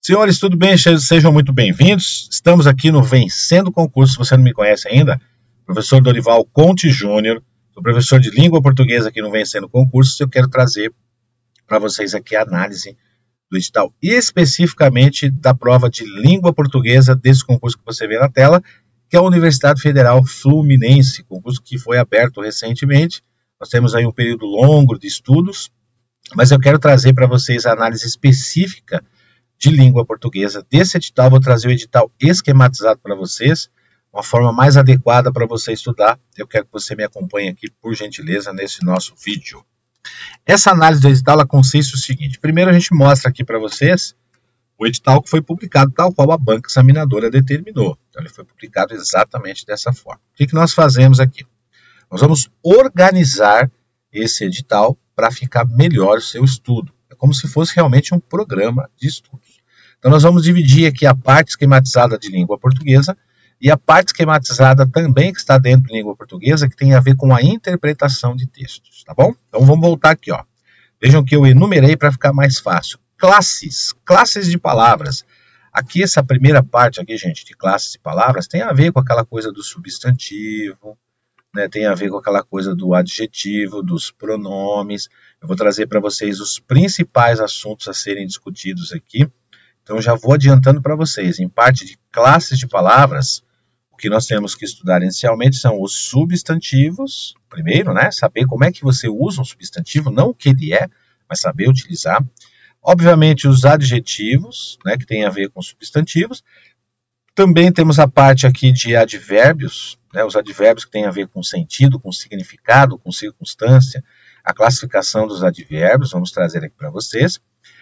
Senhores, tudo bem? Sejam muito bem-vindos. Estamos aqui no Vencendo Concurso. Se você não me conhece ainda, professor Dorival Conte Júnior, sou professor de língua portuguesa aqui no Vencendo Concurso. Eu quero trazer para vocês aqui a análise do edital, e especificamente da prova de língua portuguesa desse concurso que você vê na tela, que é a Universidade Federal Fluminense, concurso que foi aberto recentemente. Nós temos aí um período longo de estudos, mas eu quero trazer para vocês a análise específica de língua portuguesa desse edital. Vou trazer o edital esquematizado para vocês, uma forma mais adequada para você estudar. Eu quero que você me acompanhe aqui, por gentileza, nesse nosso vídeo. Essa análise do edital ela consiste no seguinte: primeiro a gente mostra aqui para vocês o edital que foi publicado tal qual a banca examinadora determinou. Então ele foi publicado exatamente dessa forma. O que nós fazemos aqui? Nós vamos organizar esse edital para ficar melhor o seu estudo. É como se fosse realmente um programa de estudos. Então nós vamos dividir aqui a parte esquematizada de língua portuguesa e a parte esquematizada também que está dentro de língua portuguesa, que tem a ver com a interpretação de textos, tá bom? Então vamos voltar aqui, ó. Vejam que eu enumerei para ficar mais fácil. Classes de palavras. Aqui essa primeira parte aqui, gente, de classes de palavras, tem a ver com aquela coisa do substantivo, né? Tem a ver com aquela coisa do adjetivo, dos pronomes. Eu vou trazer para vocês os principais assuntos a serem discutidos aqui. Então já vou adiantando para vocês. Em parte de classes de palavras, o que nós temos que estudar inicialmente são os substantivos. Primeiro, né, saber como é que você usa um substantivo, não o que ele é, mas saber utilizar. Obviamente os adjetivos, né, que tem a ver com substantivos. Também temos a parte aqui de advérbios, né, os advérbios que têm a ver com sentido, com significado, com circunstância. A classificação dos advérbios, vamos trazer aqui para vocês.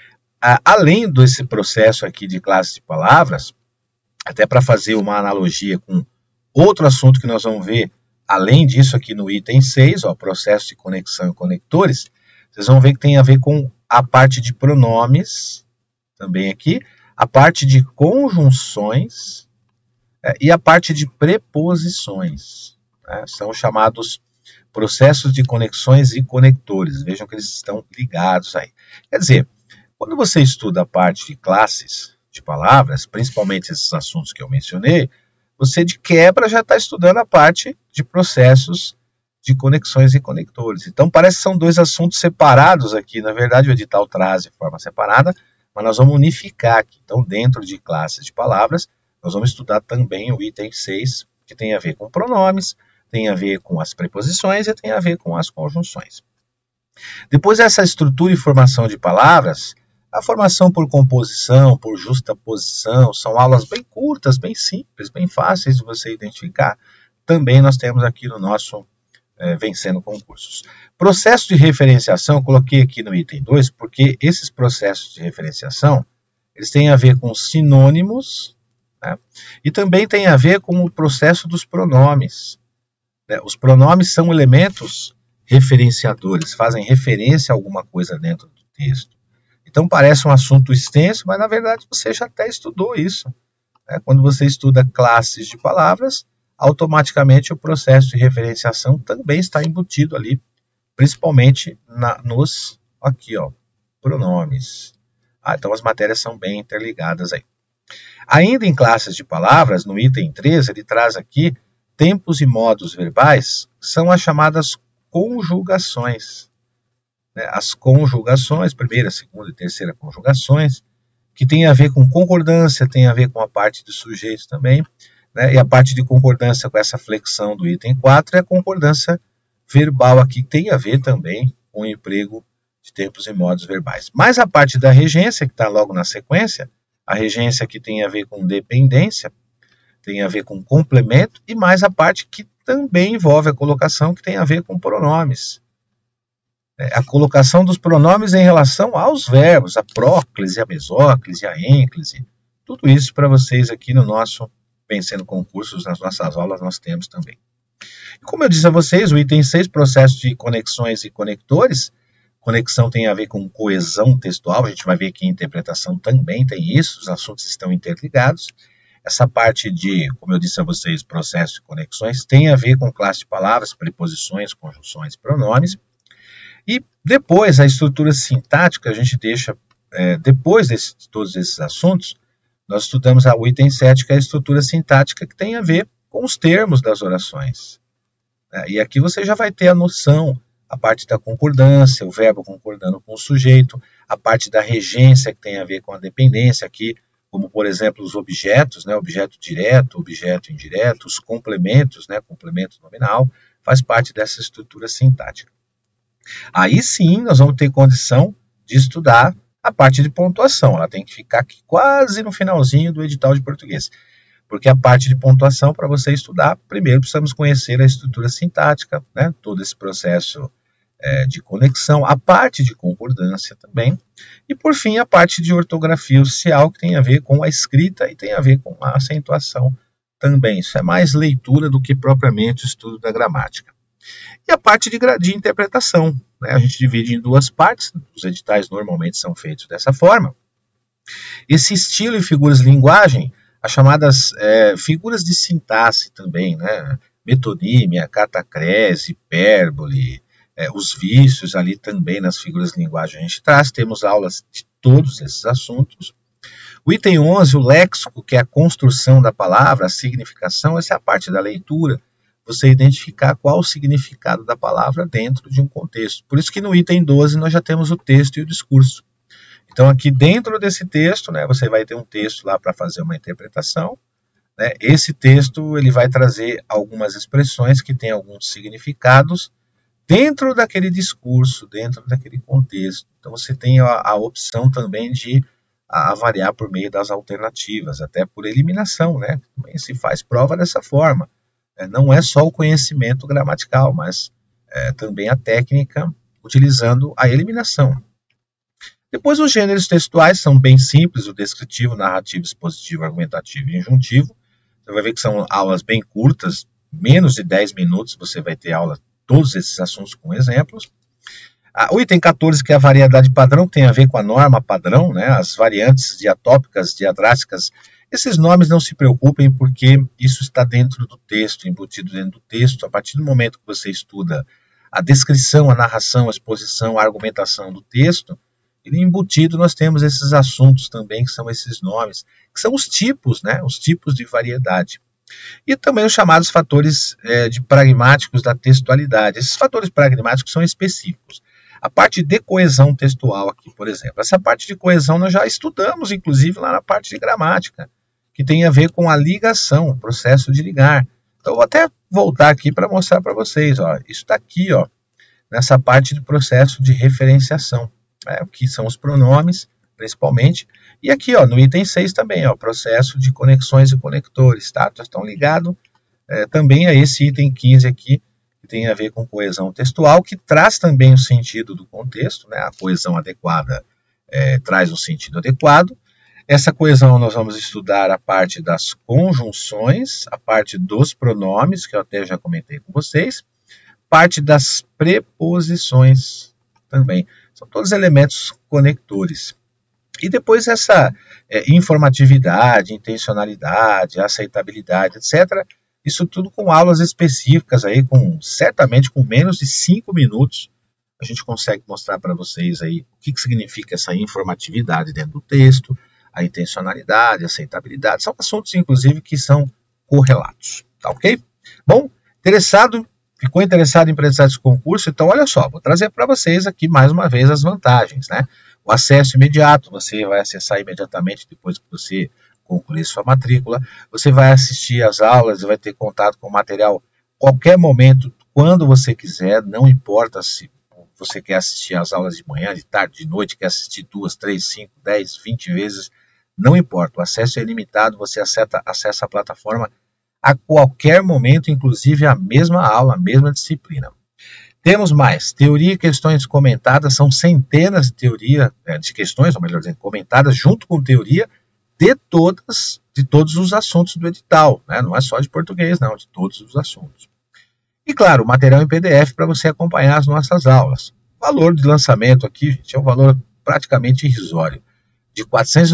Além desse processo aqui de classe de palavras, até para fazer uma analogia com outro assunto que nós vamos ver, além disso aqui no item 6, ó, processo de conexão e conectores, vocês vão ver que tem a ver com a parte de pronomes, também aqui, a parte de conjunções e a parte de preposições, né? São chamados processos de conexões e conectores. Vejam que eles estão ligados aí. Quer dizer, quando você estuda a parte de classes de palavras, principalmente esses assuntos que eu mencionei, você de quebra já está estudando a parte de processos de conexões e conectores. Então parece que são dois assuntos separados aqui. Na verdade o edital traz de forma separada, mas nós vamos unificar aqui. Então dentro de classes de palavras, nós vamos estudar também o item 6, que tem a ver com pronomes, tem a ver com as preposições e tem a ver com as conjunções. Depois dessa estrutura e formação de palavras, a formação por composição, por justaposição, são aulas bem curtas, bem simples, bem fáceis de você identificar. Também nós temos aqui no nosso Vencendo Concursos. Processo de referenciação, eu coloquei aqui no item 2, porque esses processos de referenciação, eles têm a ver com sinônimos, né? E também tem a ver com o processo dos pronomes. Os pronomes são elementos referenciadores, fazem referência a alguma coisa dentro do texto. Então parece um assunto extenso, mas na verdade você já até estudou isso. Quando você estuda classes de palavras, automaticamente o processo de referenciação também está embutido ali, principalmente nos aqui, ó, pronomes. Então as matérias são bem interligadas aí. Ainda em classes de palavras, no item 3, ele traz aqui tempos e modos verbais, são as chamadas conjugações. As conjugações, primeira, segunda e terceira conjugações, que tem a ver com concordância, tem a ver com a parte de sujeito também, né? E a parte de concordância com essa flexão do item 4 é a concordância verbal aqui, que tem a ver também com o emprego de tempos e modos verbais. Mas a parte da regência, que está logo na sequência, a regência que tem a ver com dependência, tem a ver com complemento, e mais a parte que também envolve a colocação, que tem a ver com pronomes. A colocação dos pronomes em relação aos verbos, a próclise, a mesóclise, a ênclise. Tudo isso para vocês aqui no nosso Vencendo Concursos, nas nossas aulas nós temos também. E como eu disse a vocês, o item 6, processo de conexões e conectores. Conexão tem a ver com coesão textual, a gente vai ver que interpretação também tem isso, os assuntos estão interligados. Essa parte de, como eu disse a vocês, processo de conexões, tem a ver com classe de palavras, preposições, conjunções e pronomes. E depois, a estrutura sintática a gente deixa depois de todos esses assuntos, nós estudamos o item 7, que é a estrutura sintática, que tem a ver com os termos das orações. E aqui você já vai ter a noção, a parte da concordância, o verbo concordando com o sujeito, a parte da regência, que tem a ver com a dependência aqui, como, por exemplo, os objetos, objeto direto, objeto indireto, os complementos, complemento nominal, faz parte dessa estrutura sintática. Aí sim, nós vamos ter condição de estudar a parte de pontuação. Ela tem que ficar aqui quase no finalzinho do edital de português. Porque a parte de pontuação, para você estudar, primeiro precisamos conhecer a estrutura sintática, todo esse processo de conexão, a parte de concordância também, e por fim a parte de ortografia oficial, que tem a ver com a escrita e tem a ver com a acentuação também. Isso é mais leitura do que propriamente o estudo da gramática. E a parte de interpretação, a gente divide em duas partes, os editais normalmente são feitos dessa forma. Esse estilo e figuras de linguagem, as chamadas figuras de sintaxe também, metonímia, catacrese, hipérbole, os vícios ali também nas figuras de linguagem a gente traz, temos aulas de todos esses assuntos. O item 11, o léxico, que é a construção da palavra, a significação, essa é a parte da leitura. Você identificar qual o significado da palavra dentro de um contexto. Por isso que no item 12 nós já temos o texto e o discurso. Então aqui dentro desse texto, você vai ter um texto lá para fazer uma interpretação. Esse texto ele vai trazer algumas expressões que têm alguns significados dentro daquele discurso, dentro daquele contexto. Então você tem a opção também de avaliar por meio das alternativas, até por eliminação, Também se faz prova dessa forma. Não é só o conhecimento gramatical, mas também a técnica utilizando a eliminação. Depois, os gêneros textuais são bem simples, o descritivo, narrativo, expositivo, argumentativo e injuntivo. Você vai ver que são aulas bem curtas, menos de 10 minutos você vai ter aula todos esses assuntos com exemplos. O item 14, que é a variedade padrão, que tem a ver com a norma padrão, as variantes diatópicas, diadráticas. Esses nomes não se preocupem, porque isso está dentro do texto, embutido dentro do texto. A partir do momento que você estuda a descrição, a narração, a exposição, a argumentação do texto, embutido nós temos esses assuntos também, que são esses nomes, que são os tipos, os tipos de variedade. E também os chamados fatores pragmáticos da textualidade. Esses fatores pragmáticos são específicos. A parte de coesão textual aqui, por exemplo. Essa parte de coesão nós já estudamos, inclusive, lá na parte de gramática, que tem a ver com a ligação, o processo de ligar. Então, eu vou até voltar aqui para mostrar para vocês. Isso está aqui, nessa parte do processo de referenciação, que são os pronomes, principalmente. E aqui, no item 6 também, processo de conexões e conectores, tá? Estão ligados também a esse item 15 aqui, que tem a ver com coesão textual, que traz também o sentido do contexto, A coesão adequada traz um sentido adequado. Essa coesão nós vamos estudar a parte das conjunções, a parte dos pronomes, que eu até já comentei com vocês, parte das preposições também. São todos elementos conectores. E depois essa informatividade, intencionalidade, aceitabilidade, etc. Isso tudo com aulas específicas, aí, certamente com menos de 5 minutos, a gente consegue mostrar para vocês aí o que significa essa informatividade dentro do texto, a intencionalidade, a aceitabilidade. São assuntos, inclusive, que são correlatos. Tá ok? Bom, ficou interessado em prestar esse concurso? Então, olha só, vou trazer para vocês aqui mais uma vez as vantagens, O acesso imediato, você vai acessar imediatamente depois que você concluir sua matrícula. Você vai assistir às aulas, vai ter contato com o material qualquer momento, quando você quiser, não importa se você quer assistir às aulas de manhã, de tarde, de noite, quer assistir 2, 3, 5, 10, 20 vezes, não importa, o acesso é ilimitado, você acessa a plataforma a qualquer momento, inclusive a mesma aula, a mesma disciplina. Temos mais, teoria e questões comentadas, são centenas de questões, ou melhor dizendo, comentadas junto com teoria de todos os assuntos do edital, Não é só de português, não, de todos os assuntos. E claro, material em PDF para você acompanhar as nossas aulas. O valor de lançamento aqui, gente, é um valor praticamente irrisório, de R$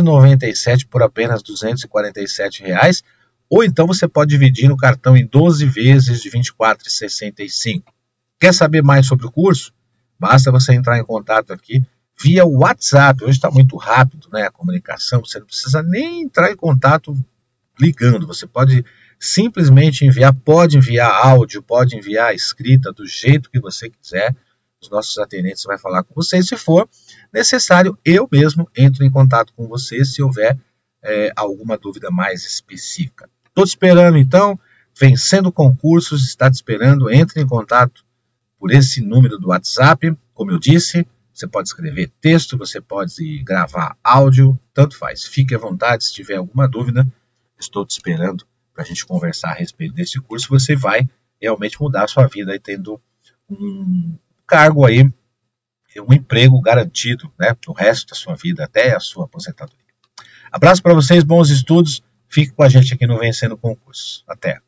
497 por apenas R$ 247, ou então você pode dividir no cartão em 12 vezes de R$ 24,65. Quer saber mais sobre o curso? Basta você entrar em contato aqui, via WhatsApp. Hoje está muito rápido, né, a comunicação, você não precisa nem entrar em contato ligando, você pode simplesmente enviar, pode enviar áudio, pode enviar escrita, do jeito que você quiser. Os nossos atendentes vão falar com você. Se for necessário, eu mesmo entro em contato com você se houver alguma dúvida mais específica. Estou te esperando, então. Vencendo Concursos está te esperando. Entre em contato por esse número do WhatsApp. Como eu disse, você pode escrever texto, você pode gravar áudio, tanto faz. Fique à vontade, se tiver alguma dúvida, estou te esperando para a gente conversar a respeito desse curso. Você vai realmente mudar a sua vida aí, tendo um cargo aí, um emprego garantido, né, no resto da sua vida, até a sua aposentadoria. Abraço para vocês, bons estudos. Fique com a gente aqui no Vencendo Concursos. Até!